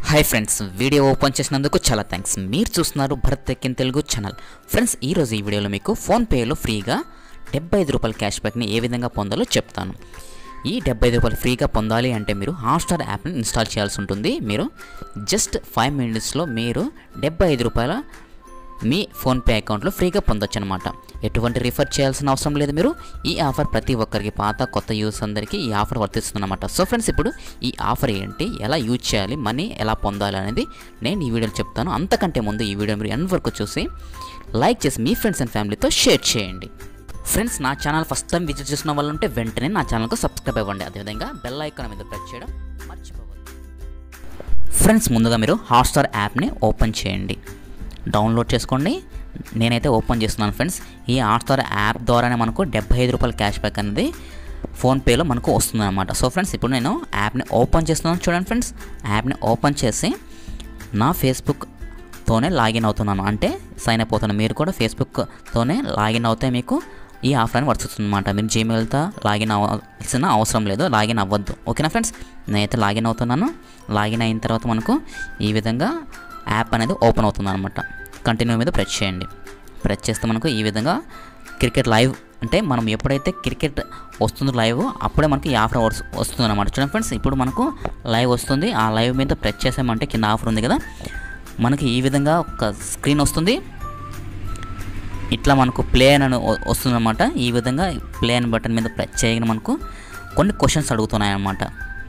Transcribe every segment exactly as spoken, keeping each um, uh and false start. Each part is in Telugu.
హాయ్ ఫ్రెండ్స్, వీడియో ఓపెన్ చేసినందుకు చాలా థ్యాంక్స్. మీరు చూస్తున్నారు Bharat tech in Telugu channel. Friends, ఈరోజు ఈ వీడియోలో మీకు ఫోన్పేలో ఫ్రీగా డెబ్బై ఐదు రూపాయల క్యాష్ బ్యాక్ని ఏ విధంగా పొందాలో చెప్తాను. ఈ డెబ్బై ఐదు రూపాయలు ఫ్రీగా పొందాలి అంటే మీరు హాట్స్టార్ యాప్ని ఇన్స్టాల్ చేయాల్సి ఉంటుంది. మీరు జస్ట్ ఫైవ్ మినిట్స్లో మీరు డెబ్బై ఐదు రూపాయల మీ ఫోన్పే అకౌంట్లో ఫ్రీగా పొందొచ్చు అనమాట. ఎటువంటి రిఫర్ చేయాల్సిన అవసరం లేదు. మీరు ఈ ఆఫర్ ప్రతి ఒక్కరికి, పాత కొత్త యూస్ అందరికీ ఈ ఆఫర్ వర్తిస్తుందన్నమాట. సో ఫ్రెండ్స్, ఇప్పుడు ఈ ఆఫర్ ఏంటి, ఎలా యూజ్ చేయాలి, మనీ ఎలా పొందాలి అనేది నేను ఈ వీడియోలో చెప్తాను. అంతకంటే ముందు ఈ వీడియో మీరు ఎండ్ వరకు చూసి లైక్ చేసి మీ ఫ్రెండ్స్ అండ్ ఫ్యామిలీతో షేర్ చేయండి. ఫ్రెండ్స్, నా ఛానల్ ఫస్ట్ టైం విజిట్ చేసిన వాళ్ళు ఉంటే వెంటనే నా ఛానల్కు సబ్స్క్రైబ్ అవ్వండి. అదేవిధంగా బెల్ ఐకాన్ మీద ప్రెస్ చేయడం మర్చిపోవద్దు. ఫ్రెండ్స్, ముందుగా మీరు హాట్స్టార్ యాప్ని ఓపెన్ చేయండి, డౌన్లోడ్ చేసుకోండి. నేనైతే ఓపెన్ చేస్తున్నాను ఫ్రెండ్స్. ఈ హాట్స్టార్ యాప్ ద్వారానే మనకు డెబ్బై ఐదు రూపాయల క్యాష్ బ్యాక్ అనేది ఫోన్పేలో మనకు వస్తుంది అనమాట. సో ఫ్రెండ్స్, ఇప్పుడు నేను యాప్ని ఓపెన్ చేస్తున్నాను. చూడండి ఫ్రెండ్స్, యాప్ని ఓపెన్ చేసి నా ఫేస్బుక్తోనే లాగిన్ అవుతున్నాను, అంటే సైన్ అప్ అవుతున్నాను. మీరు కూడా ఫేస్బుక్తోనే లాగిన్ అవుతే మీకు ఈ ఆఫర్ అని వర్తిస్తుంది అనమాట. మీరు జీమెయిల్తో లాగిన్ అవ్వాల్సిన అవసరం లేదు, లాగిన్ అవ్వద్దు. ఓకేనా ఫ్రెండ్స్, నేనైతే లాగిన్ అవుతున్నాను. లాగిన్ అయిన తర్వాత మనకు ఈ విధంగా యాప్ అనేది ఓపెన్ అవుతుంది అనమాట. కంటిన్యూ మీద ప్రెస్ చేయండి. ప్రెస్ చేస్తే మనకు ఈ విధంగా క్రికెట్ లైవ్, అంటే మనం ఎప్పుడైతే క్రికెట్ వస్తుందో లైవ్, అప్పుడే మనకి ఈ ఆఫర్ వస్తుంది అనమాట. చూడండి ఫ్రెండ్స్, ఇప్పుడు మనకు లైవ్ వస్తుంది. ఆ లైవ్ మీద ప్రెస్ చేసామంటే కింద ఆఫర్ ఉంది కదా, మనకి ఈ విధంగా ఒక స్క్రీన్ వస్తుంది. ఇట్లా మనకు ప్లే అని వస్తుంది అనమాట. ఈ విధంగా ప్లే అని బటన్ మీద ప్రెస్ చేయగానే మనకు కొన్ని క్వశ్చన్స్ అడుగుతున్నాయి అన్నమాట.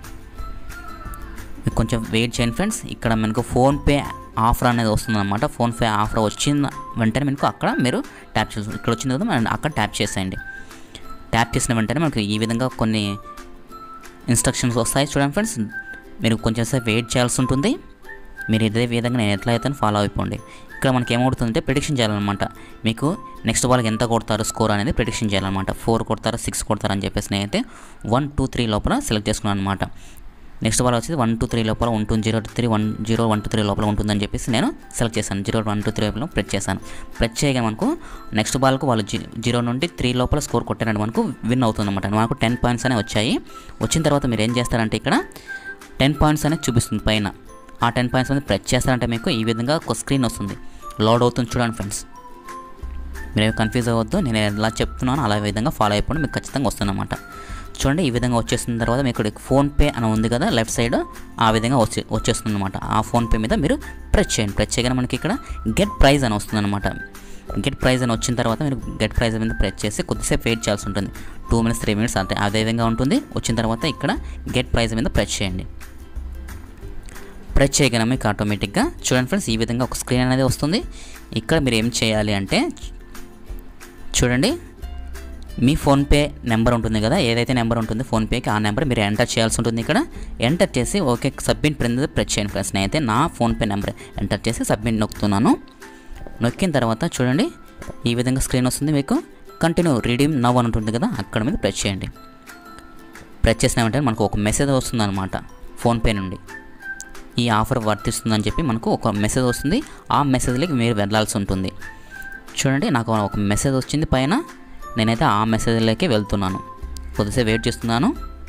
కొంచెం వెయిట్ చేయండి ఫ్రెండ్స్. ఇక్కడ మనకు ఫోన్పే ఆఫర్ అనేది వస్తుందన్నమాట. ఫోన్పే ఆఫర్ వచ్చిన వెంటనే మనకు అక్కడ మీరు ట్యాప్ చేసి, ఇక్కడ వచ్చింది కదా, అక్కడ ట్యాప్ చేసేయండి. ట్యాప్ చేసిన వెంటనే మనకు ఈ విధంగా కొన్ని ఇన్స్ట్రక్షన్స్ వస్తాయి. చూడండి ఫ్రెండ్స్, మీరు కొంచెం సేపు వెయిట్ చేయాల్సి ఉంటుంది. మీరు ఇదే విధంగా నేను ఎట్లా అయితే ఫాలో అయిపోండి. ఇక్కడ మనకి ఏమవుతుందంటే ప్రిడిక్షన్ చేయాలన్నమాట. మీకు నెక్స్ట్ వాళ్ళకి ఎంత కొడతారు స్కోర్ అనేది ప్రిడిక్షన్ చేయాలన్నమాట. ఫోర్ కొడతారా, సిక్స్ కొడతారా అని చెప్పేసి నేనైతే వన్ టూ త్రీ లోపల సెలెక్ట్ చేసుకున్నాను అనమాట. నెక్స్ట్ బాల్ వచ్చేది వన్ టూ త్రీ లోపల ఉంటుంది, zero two three one zero one two three లోపల ఉంటుందని చెప్పేసి నేను సెలెక్ట్ చేశాను. జీరో వన్ టూ త్రీ లోపల ప్రెస్ చేశాను. ప్రెస్ చేయగా మనకు నెక్స్ట్ బాల్కు వాళ్ళు జీ జీరో నుండి త్రీ లోపల స్కోర్ కొట్టారంటే మనకు విన్ అవుతుంది అనమాట. మనకు టెన్ పాయింట్స్ అనేవి వచ్చాయి. వచ్చిన తర్వాత మీరు ఏం చేస్తారంటే ఇక్కడ టెన్ పాయింట్స్ అనేది చూపిస్తుంది పైన. ఆ టెన్ పాయింట్స్ అనేది ప్రెస్ చేస్తారంటే మీకు ఈ విధంగా ఒక స్క్రీన్ వస్తుంది, లోడ్ అవుతుంది. చూడండి ఫ్రెండ్స్, మీరు కన్ఫ్యూజ్ అవ్వద్దు. నేను ఎలా చెప్తున్నాను అలా విధంగా ఫాలో అయిపోండి, మీకు ఖచ్చితంగా వస్తుందన్నమాట. చూడండి, ఈ విధంగా వచ్చేసిన తర్వాత మీకు ఇక్కడ ఫోన్పే అని ఉంది కదా లెఫ్ట్ సైడ్, ఆ విధంగా వచ్చే వచ్చేస్తుంది అనమాట. ఆ ఫోన్పే మీద మీరు ప్రెస్ చేయండి. ప్రెస్ చేయగానే మనకి ఇక్కడ గెట్ ప్రైజ్ అని వస్తుంది అనమాట. గెట్ ప్రైజ్ అని వచ్చిన తర్వాత మీరు గెట్ ప్రైజ్ మీద ప్రెస్ చేసి కొద్దిసేపు వెయిట్ చేయాల్సి ఉంటుంది. టూ మినిట్స్ త్రీ మినిట్స్ అంటే అదే విధంగా ఉంటుంది. వచ్చిన తర్వాత ఇక్కడ గెట్ ప్రైజ్ మీద ప్రెస్ చేయండి. ప్రెస్ చేయగానే మీకు ఆటోమేటిక్గా చూడండి ఫ్రెండ్స్, ఈ విధంగా ఒక స్క్రీన్ అనేది వస్తుంది. ఇక్కడ మీరు ఏం చేయాలి అంటే చూడండి, మీ ఫోన్పే నెంబర్ ఉంటుంది కదా, ఏదైతే నెంబర్ ఉంటుంది ఫోన్పేకి, ఆ నెంబర్ మీరు ఎంటర్ చేయాల్సి ఉంటుంది. ఇక్కడ ఎంటర్ చేసి ఓకే సబ్మిట్ ప్రింట్ ప్రెస్ చేయండి ఫ్రెండ్స్. నేనైతే నా ఫోన్పే నెంబర్ ఎంటర్ చేసి సబ్మిట్ నొక్కుతున్నాను. నొక్కిన తర్వాత చూడండి, ఈ విధంగా స్క్రీన్ వస్తుంది. మీకు కంటిన్యూ రిడీమ్ నవ్ అని ఉంటుంది కదా, అక్కడ మీద ప్రెస్ చేయండి. ప్రెస్ చేసిన వెంటనే మనకు ఒక మెసేజ్ వస్తుంది అనమాట ఫోన్పే నుండి. ఈ ఆఫర్ వర్తిస్తుందని చెప్పి మనకు ఒక మెసేజ్ వస్తుంది. ఆ మెసేజ్లోకి మీరు వెళ్ళాల్సి ఉంటుంది. చూడండి, నాకు ఒక మెసేజ్ వచ్చింది పైన. నేనైతే ఆ మెసేజ్లోకి వెళ్తున్నాను. కొద్దిసేపు వెయిట్ చేస్తున్నాను.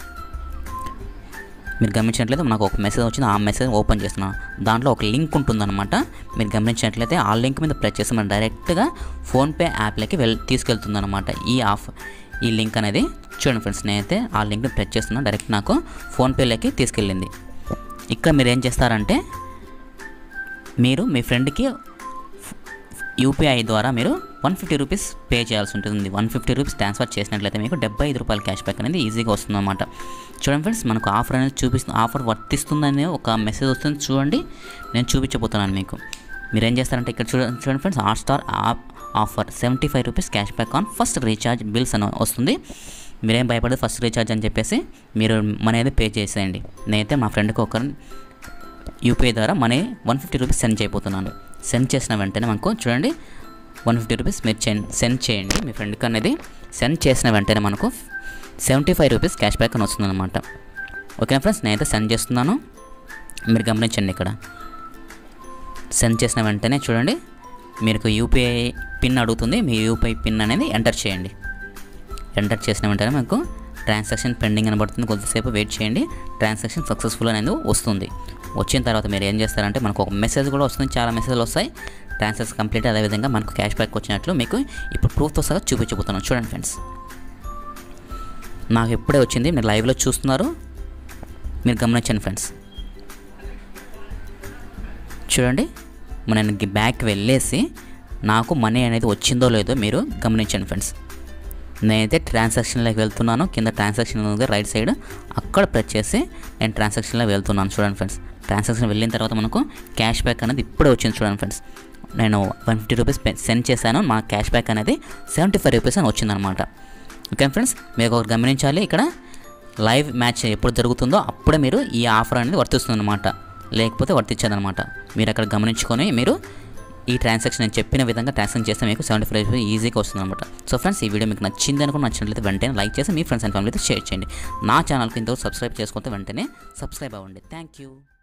మీరు గమనించినట్లయితే నాకు ఒక మెసేజ్ వచ్చింది. ఆ మెసేజ్ ఓపెన్ చేస్తున్నాను. దాంట్లో ఒక లింక్ ఉంటుందన్నమాట. మీరు గమనించినట్లయితే ఆ లింక్ మీద ప్రెస్ చేసి మనం డైరెక్ట్గా ఫోన్పే యాప్లోకి వెళ్ తీసుకెళ్తుందన్నమాట ఈ ఆఫ్ ఈ లింక్ అనేది. చూడండి ఫ్రెండ్స్, నేనైతే ఆ లింక్ని ప్రెస్ చేస్తున్నాను. డైరెక్ట్ నాకు ఫోన్పేలోకి తీసుకెళ్ళింది. ఇక్కడ మీరు ఏం చేస్తారంటే మీరు మీ ఫ్రెండ్కి యూపీఐ ద్వారా మీరు వన్ ఫిఫ్టీ రూపీస్ పే చేయాల్సి ఉంటుంది. వన్ ఫిఫ్టీ రూపీస్ ట్రాన్స్ఫర్ చేసినట్లయితే మీకు డెబ్బై ఐదు రూపాయల క్యాష్ బ్యాక్ అనేది ఈజీగా వస్తుందన్నమాట. చూడండి ఫ్రెండ్స్, మనకు ఆఫర్ అనేది చూపిస్తుంది, ఆఫర్ వర్తిస్తుందని ఒక మెసేజ్ వస్తుంది. చూడండి, నేను చూపించబోతున్నాను మీకు. మీరు ఏం చేస్తారంటే ఇక్కడ చూడండి చూడండి friends, Hotstar app offer seventy five rupees cash back on first recharge bills అని వస్తుంది. మీరేం భయపడదు, ఫస్ట్ రీఛార్జ్ అని చెప్పేసి మీరు మనీ అనేది పే చేసేయండి. నేనైతే మా ఫ్రెండ్కి ఒక యూపీఐ ద్వారా money one fifty rupees send చేయబోతున్నాను. సెండ్ చేసిన వెంటనే మనకు చూడండి వన్ ఫిఫ్టీ రూపీస్ మీరు సెండ్ చేయండి మీ ఫ్రెండ్కి అనేది. సెండ్ చేసిన వెంటనే మనకు seventy five rupees cash back అని వస్తుంది అనమాట. ఓకేనా ఫ్రెండ్స్, నేనైతే సెండ్ చేస్తున్నాను. మీరు గమనించండి, ఇక్కడ సెండ్ చేసిన వెంటనే చూడండి మీకు యూపీఐ పిన్ అడుగుతుంది. మీ యూపీఐ పిన్ అనేది ఎంటర్ చేయండి. ఎంటర్ చేసిన వెంటనే మనకు ట్రాన్సాక్షన్ పెండింగ్ అని పడుతుంది, కొద్దిసేపు వెయిట్ చేయండి. ట్రాన్సాక్షన్ సక్సెస్ఫుల్ అనేది వస్తుంది. వచ్చిన తర్వాత మీరు ఏం చేస్తారంటే మనకు ఒక మెసేజ్ కూడా వస్తుంది, చాలా మెసేజ్లు వస్తాయి. ట్రాన్సాక్షన్ కంప్లీట్, అదేవిధంగా మనకు క్యాష్ బ్యాక్ వచ్చినట్లు మీకు ఇప్పుడు ప్రూఫ్తో సహా చూపించబోతున్నాను. చూడండి ఫ్రెండ్స్, నాకు ఎప్పుడే వచ్చింది, మీరు లైవ్లో చూస్తున్నారు, మీరు గమనించండి ఫ్రెండ్స్. చూడండి, నేను బ్యాక్ వెళ్ళేసి నాకు మనీ అనేది వచ్చిందో లేదో మీరు గమనించండి ఫ్రెండ్స్. నేనైతే ట్రాన్సాక్షన్లోకి వెళ్తున్నాను, కింద ట్రాన్సాక్షన్ ఉంది రైట్ సైడ్, అక్కడ ప్రెస్ చేసి నేను ట్రాన్సాక్షన్లోకి వెళ్తున్నాను. చూడండి ఫ్రెండ్స్, ట్రాన్సాక్షన్ వెళ్ళిన తర్వాత మనకు క్యాష్ బ్యాక్ అనేది ఇప్పుడే వచ్చింది. చూడండి ఫ్రెండ్స్, నేను వన్ ఫిఫ్టీ రూపీస్ సెండ్ చేశాను, మా క్యాష్ బ్యాక్ అనేది సెవెంటీ ఫైవ్ రూపీస్ అని వచ్చిందనమాట. ఓకే ఫ్రెండ్స్, మీరు ఒకటి గమనించాలి, ఇక్కడ లైవ్ మ్యాచ్ ఎప్పుడు జరుగుతుందో అప్పుడే మీరు ఈ ఆఫర్ అనేది వర్తిస్తుందన్నమాట, లేకపోతే వర్తించదనమాట. మీరు అక్కడ గమనించుకొని మీరు ఈ ట్రాన్సాక్షన్ నేను చెప్పిన విధంగా ట్రాన్సాక్షన్ చేస్తే మీకు సెవెంటీ ఫైవ్ రూపీస్ ఈజీగా వస్తుంది అనమాట. సో ఫ్రెండ్స్, ఈ వీడియో మీకు నచ్చింది అనుకుని నచ్చినట్లయితే వెంటనే లైక్ చేసి మీ ఫ్రెండ్స్ అండ్ ఫ్యామిలీతో షేర్ చేయండి. నా ఛానల్కి ఇంతవరకు సబ్స్క్రైబ్ చేసుకుంటే వెంటనే సబ్స్క్రైబ్ అవ్వండి. Thank you.